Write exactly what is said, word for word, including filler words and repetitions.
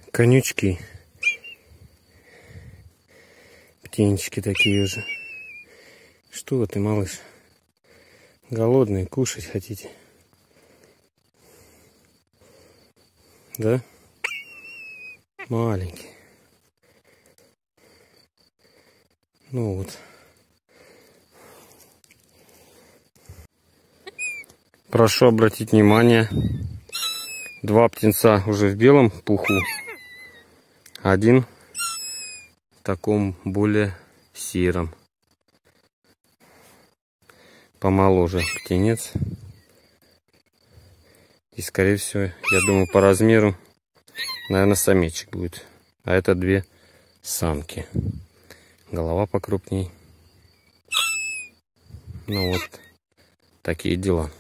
Конючки. Птенчики такие уже. Что ты, малыш? Голодные, кушать хотите? Да? Маленький. Ну вот. Прошу обратить внимание. Два птенца уже в белом пуху. Один в таком более сером. Помоложе птенец. И скорее всего, я думаю, по размеру, наверное, самечек будет. А это две самки. Голова покрупней. Ну вот, такие дела.